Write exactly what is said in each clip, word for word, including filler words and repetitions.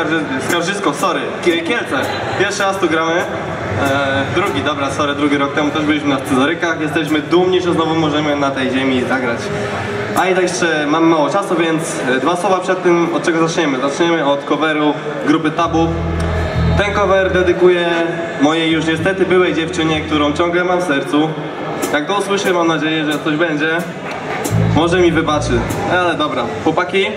Skarżysko, sorry, Kielce. Pierwszy raz tu gramy. Eee, drugi, dobra, sorry, drugi rok temu też byliśmy na scyzorykach. Jesteśmy dumni, że znowu możemy na tej ziemi zagrać. A i tak jeszcze mamy mało czasu, więc dwa słowa przed tym, od czego zaczniemy. Zaczniemy od coveru grupy Tabu. Ten cover dedykuję mojej już niestety byłej dziewczynie, którą ciągle mam w sercu. Jak to usłyszę, mam nadzieję, że coś będzie. Może mi wybaczy, ale dobra. Chłopaki?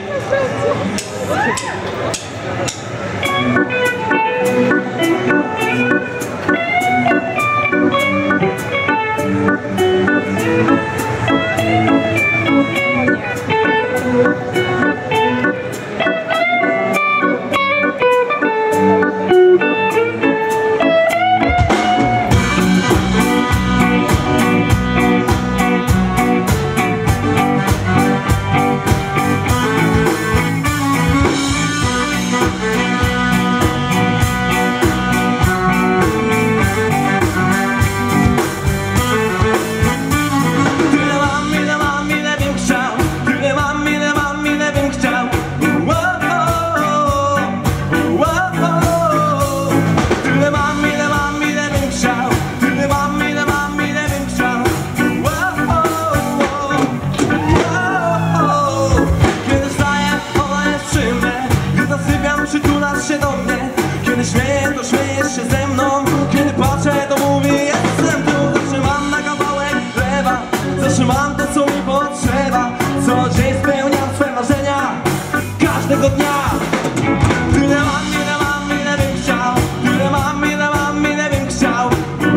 Kiedy śmieję, to śmiejesz się ze mną. Kiedy patrzę, to mówię, jestem tu. Zawsze mam na kawałek chleba, zawsze mam to, co mi potrzeba. Co dzień spełniam swe marzenia, każdego dnia. Tyle mam, ile mam, ile bym chciał. Tyle mam, ile mam, ile bym chciał.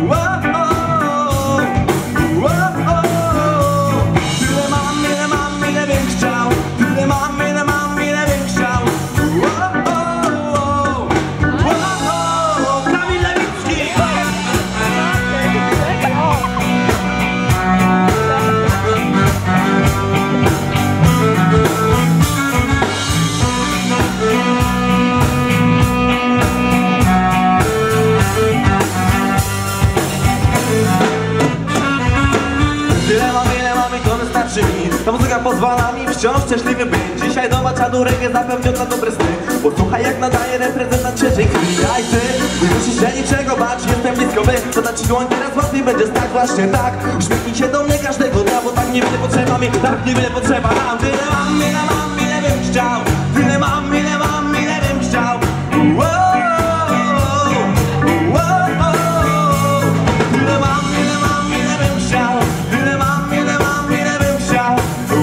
Tyle mam, ile mam, ile bym chciał. Tyle mam, ile mam, ile bym chciał. Tyle mam, ile mam i to wystarczy mi. Ta muzyka pozwala mi wciąż szczęśliwy być. Dzisiaj do czadu reggae zapewniona dobre sny. Posłuchaj, jak nadaje reprezentant świeżej krwi. A i ty, nie musisz się niczego bać. Jestem blisko, by podać ci dłoń. Teraz łatwiej będzie stać właśnie tak. Uśmiechnij się do mnie każdego dnia, bo tak niewiele potrzeba mi. Tak niewiele potrzeba nam. Tyle mam, ile mam, ile bym chciał. Tyle mam, ile mam, ile bym chciał. Tyle mam, ile mam, ile bym chciał. Tyle mam, ile mam, ile bym chciał.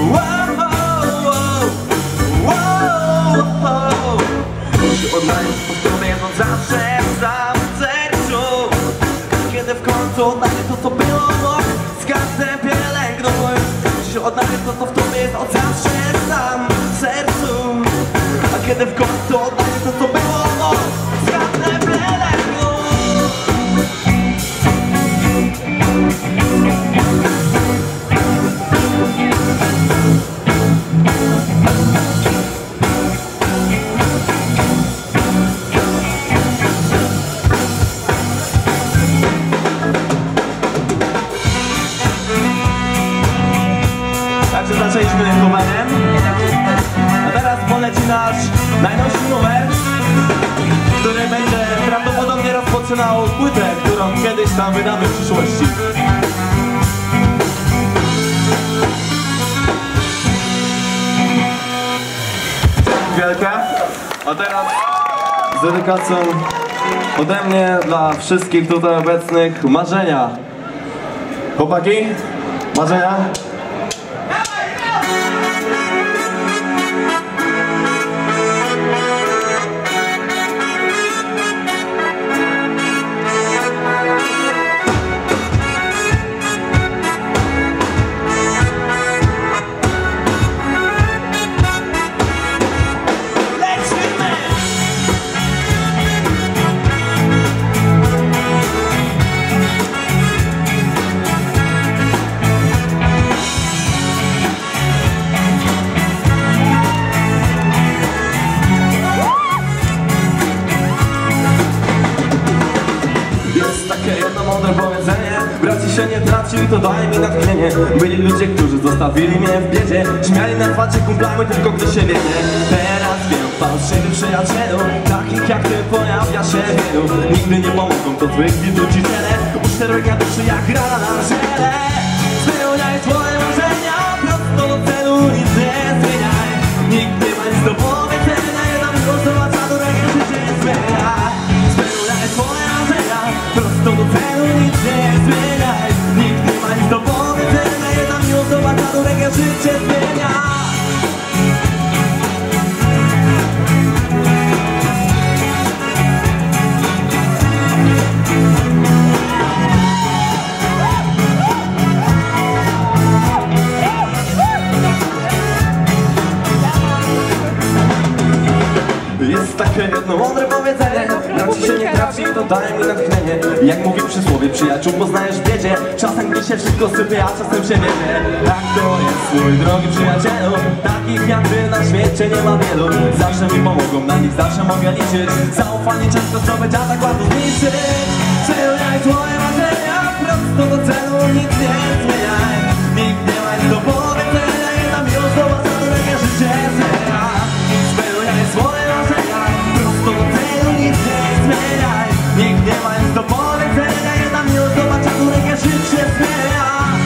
Oddaję po sobie jedno zawsze sam w sercu. Kiedy w końcu oddaję to, co było, bo z każdym pielęgnuję. Dziś oddaję to, co w tobie jest od zawsze sam w sercu. A kiedy w końcu oddaję to, co było, bo z każdym pielęgnuję. Także zaczęliśmy coverem. A teraz poleci nasz najnowszy numer, który będzie prawdopodobnie rozpoczynał płytę, którą kiedyś tam wydamy w przyszłości. Wielka. A teraz z dedykacją ode mnie dla wszystkich tutaj obecnych marzenia. Chłopaki, marzenia? Braci się nie traci, to daje mi natchnienie. Byli ludzie, którzy zostawili mnie w biedzie. Śmiali na twarzy kumplami tylko gdy się wiedzie. Teraz wiem, Fałszywych przyjacielu, takich jak ty pojawia się wielu. Nigdy nie pomogą, to zwykli truciciele. Uszczerbia duszy jak rana na żele. Spełniaj twoje marzenia, prosto do celu, nic nie zmieniaj. Nikt nie ma nic do powiedzenia, jedna miłość zobacza, którego życie zmienia. Spełniaj twoje marzenia, prosto do celu, nic nie zmieniaj. Nikt nie ma nic do powiedzenia, jedna miłość zobacza, którego życie zmienia. Jest takie jedno mądre powiedzenie: jak ci się nie trafi, to daj mi natchnienie. Jak mówi przysłowie, przyjaciół poznajesz w biedzie. Czasem gdy się wszystko sypie, a czasem się wiedzie. Tak to jest, mój drogi przyjacielu. Takich jak ty na świecie nie ma wielu. Zawsze mi pomogą, na nich zawsze mogę liczyć. Zaufanie często zdobyć, a tak łatwo zniszczyć. Spełniaj twoje marzenia, prosto do celu, nic nie zmieniaj. Nikt nie ma nic do powiedzenia, jedna miłość zobacza, którego życie zmienia. Spełniaj swoje marzenia, prosto do celu, nic nie zmieniaj. Nikt nie ma nic do powiedzenia, jedna miłość zobacza, którego życie zmienia.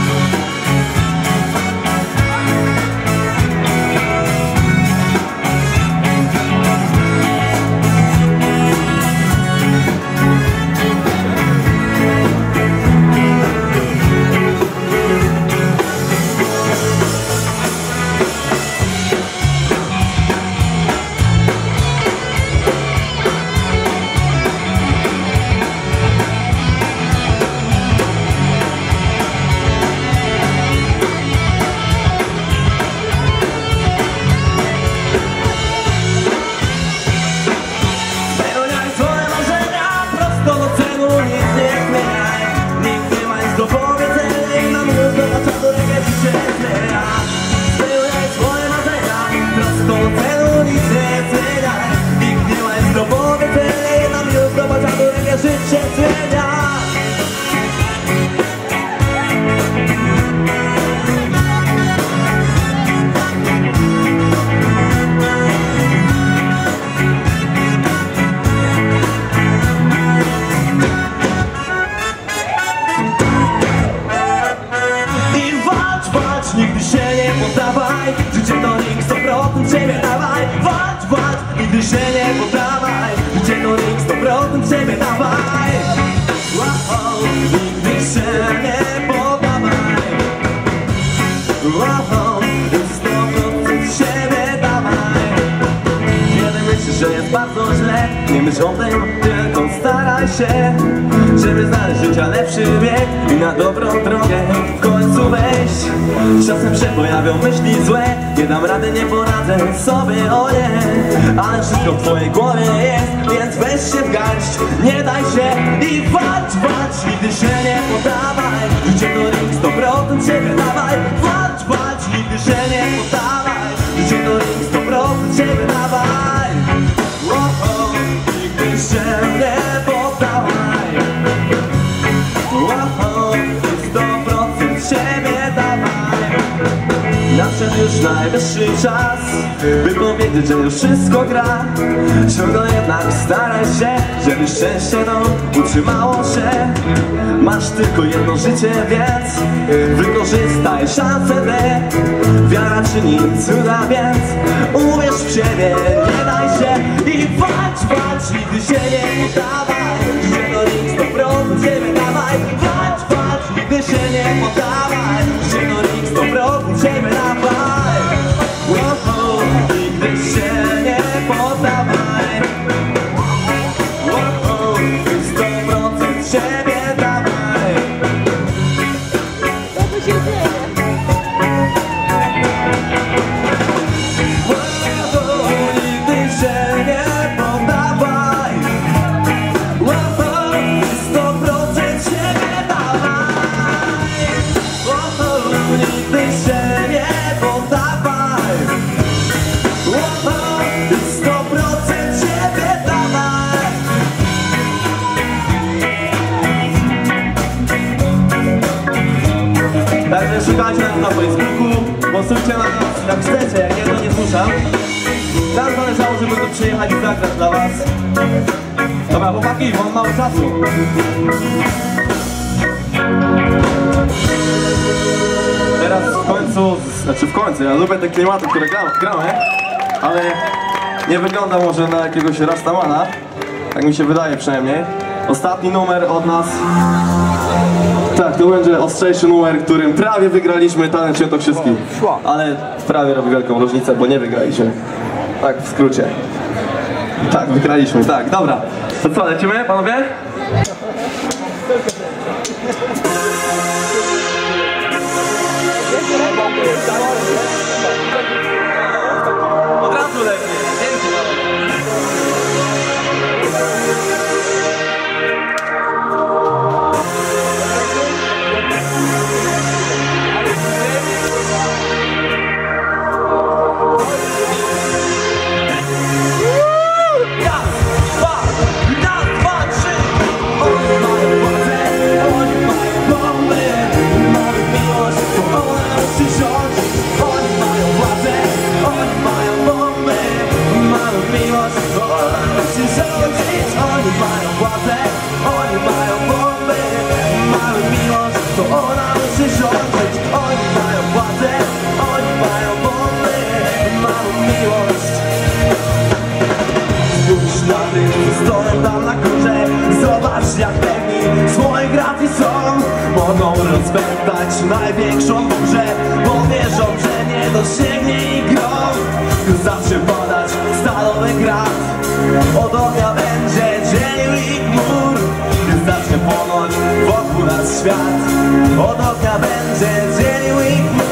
Życie zmienia. I walcz, walcz, nigdy się nie poddawaj. Życie to ring, sto procent siebie dawaj. Walcz, walcz, nigdy się nie poddawaj. Życie to ring, sto procent siebie dawaj. Wow, nigdy się nie poddawaj. Wow, sto procent siebie dawaj. Kiedy myślisz, że jest bardzo źle, nie myśl o tym, tylko staraj się, żeby znaleźć życia lepszy bieg i na dobrą drogę w końcu wejść. Czasem się pojawią myśli złe, nie dam rady, nie poradzę sobie, o nie. Ale wszystko w twojej głowie jest, więc weź się w garść, nie daj się i walcz, walcz, nigdy się nie poddawaj. Życie to ring, sto procent siebie dawaj. Walcz, walcz, nigdy się nie poddawaj. Życie to ring, sto procent siebie dawaj. Oh, oh, nigdy się nie poddawaj. Oh, oh, sto procent siebie dawaj. Nadszedł już najwyższy czas, by powiedzieć, że już wszystko gra. Ciągle jednak staraj się, żeby szczęście to utrzymało się. Masz tylko jedno życie, więc wykorzystaj szansę tę. Wiara czyni cuda, więc uwierz w siebie, nie daj się i walcz, walcz, nigdy się nie poddawaj. Życie to ring, sto procent siebie dawaj. Walcz, walcz, nigdy się nie poddawaj. Życie to ring, sto procent siebie dawaj. Wow, nigdy się nie poddawaj. Wow, sto procent siebie dawaj. Co tu się dzieje? Wow, nigdy się nie poddawaj. Wow, sto procent siebie dawaj. Wow, nigdy się nie poddawaj. Wow, sto procent siebie dawaj. Także szukajcie nas na Facebooku, głosujcie na nas jak chcecie, jak nie to nie zmuszam. Nam zależało, żeby tu przyjechać i zagrać dla was. Dobra, chłopaki, mam mało czasu. Teraz w końcu, znaczy w końcu, ja lubię te klimaty, które gramy, ale nie wygląda może na jakiegoś Rastamana, tak mi się wydaje przynajmniej. Ostatni numer od nas, tak, to będzie ostrzejszy numer, którym prawie wygraliśmy Talent Świętokrzyski, ale prawie robi wielką różnicę, bo nie wygraliśmy, tak w skrócie. Tak, wygraliśmy, tak, dobra. To co, lecimy, panowie? Od razu lepiej. Zobacz jak pewni swoich racji są. Mogą rozpętać największą burzę, bo wierzą, że nie dosięgnie ich grom. Zawsze padać stalowy grat, od ognia będzie dzielił ich mur. Zacznie płonąć wokół nas świat, od ognia będzie dzielił ich mur.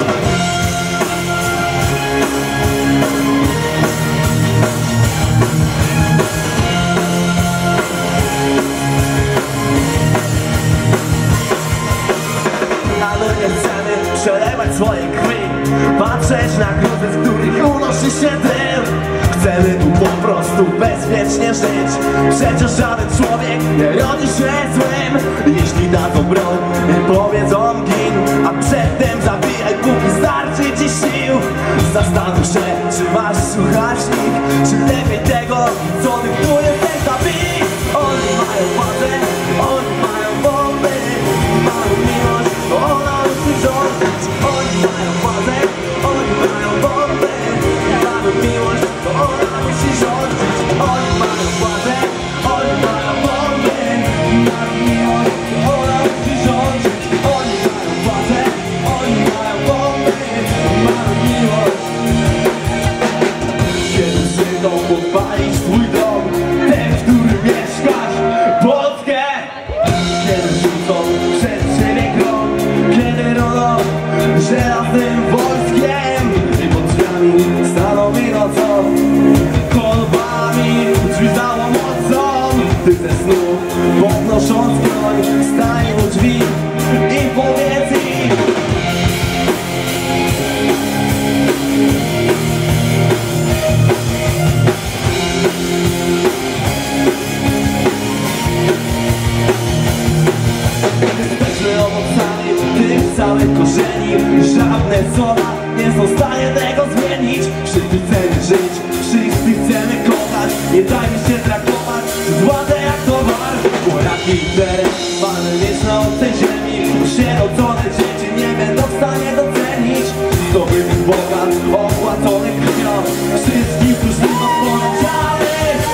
Przelewać swoje krwi, patrzeć na gruzy, z których unosi się dym. Chcemy tu po prostu bezpiecznie żyć, przecież żaden człowiek nie rodzi się złym. Jeśli dadzą broń, powiedzą gin, a przedtem zabijaj, póki starczy ci sił. Zastanów się, czy masz słuchacznik, czy lepiej tego, co dyktuje ten zabij. Oni mają władzę, oni mają bomby, mają miłość, ona musi rządzić. Oni mają władzę, oni mają bomby, mają miłość, ona musi rządzić. Oni mają władzę, oni mają bomby, mają miłość, ona musi rządzić. Oni mają władzę, oni mają bomby, mają miłość. Kiedy przyjdą podpalić twój dom, ten, w którym mieszkasz, Polskę. Kiedy rzucą przed siebie grom, kiedy roną żelaznym wojskiem i pod drzwiami staną mi nocą, kolbami drzwi załomocą. Ty ze snu podnosząc broń, stań u drzwi i powiedz im: jesteśmy owocami tych całych korzeni. Żadne słowa nie są w stanie tego zmienić. Wszyscy chcemy żyć, wszyscy chcemy kochać. Nie dajmy się traktować przez władzę jak towar. Polaki teren, mamy wieczna od tej ziemi. Usierodzone dzieci nie będą w stanie docenić zdobytych bogat, opłaconych krwią. Wszystkich już nie odpowiedzialnych.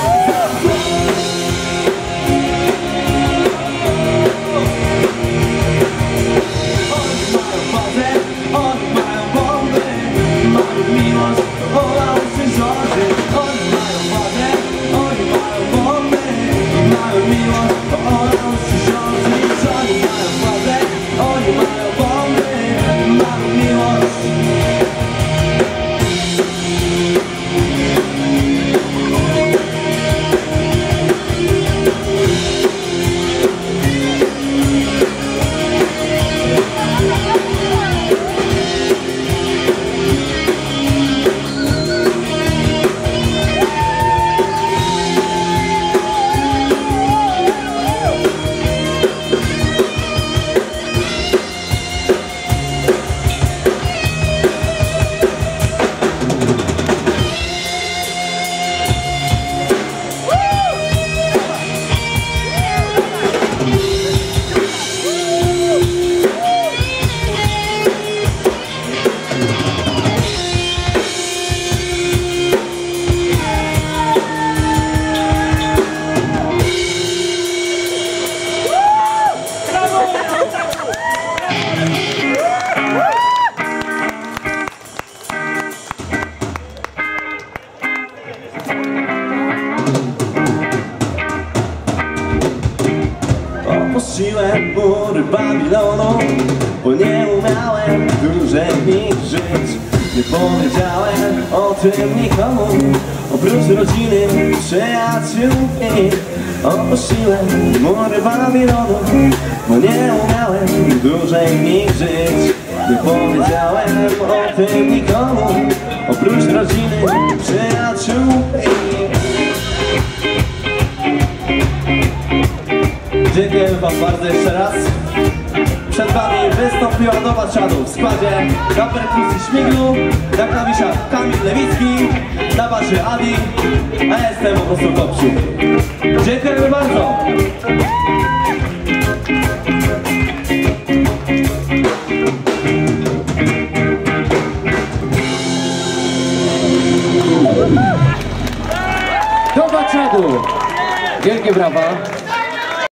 Miłość, ona musi rządzić. Oni mają władzę, oni mają bomby, mają miłość, ona musi rządzić. Oni mają władzę, oni mają bomby. mury Babilonu, bo nie umiałem dłużej w nich żyć. Nie powiedziałem o tym nikomu, oprócz rodziny, przyjaciół i opuściłem mury Babilonu, bo nie umiałem dłużej w nich żyć. Nie powiedziałem o tym nikomu, oprócz rodziny, przyjaciół i... Dziękuję wam bardzo jeszcze raz. Przed wami wystąpiła Nowa Czadu w składzie na perkusji Śmiglu, na klawiszach Kamil Lewicki, na basie Adi, a ja jestem po prostu Kopciu. Dziękujemy bardzo! Nowa Czadu! Wielkie brawa!